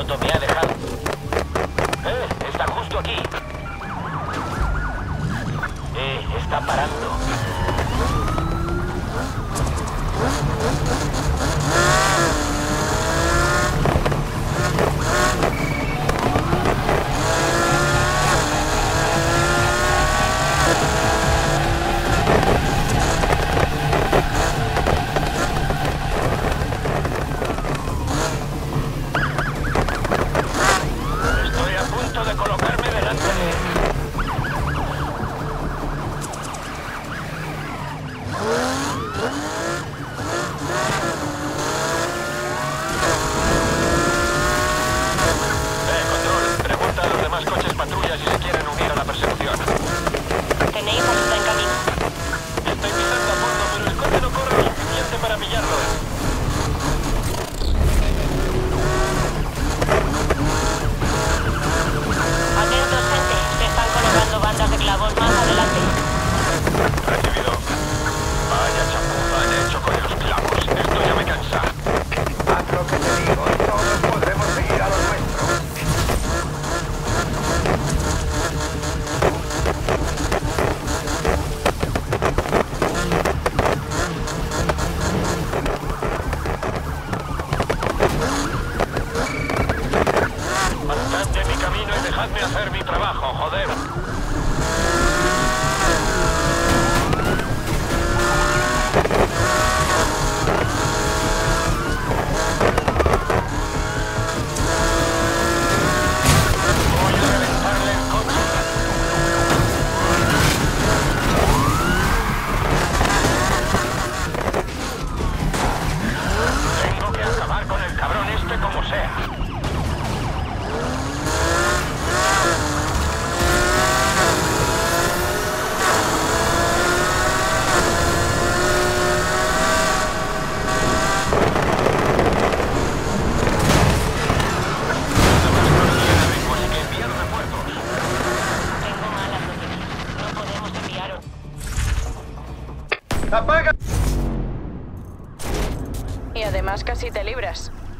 piloto me ha dejado. Está justo aquí. Está parando. Estoy a punto de colocarme delante de él. Control, pregunta a los demás coches patrullas si se quieren unir a la persecución. Tenéis ayuda en camino. Estoy pisando a fondo, pero el coche no corre lo suficiente para pillarlo. Atentos, gente. Se están colocando bandas de clavos más adelante. Recibido. Vaya chapuza han hecho con los clavos. Esto ya me cansa. Haz lo que te digo y todos podremos seguir a lo nuestro. Pasad de mi camino y dejadme hacer mi trabajo, joder. Voy a reventarle el coche. Tengo que acabar con el cabrón este como sea. Tengo malas noticias. No podemos enviar... ¡Apaga! Y además casi te libras.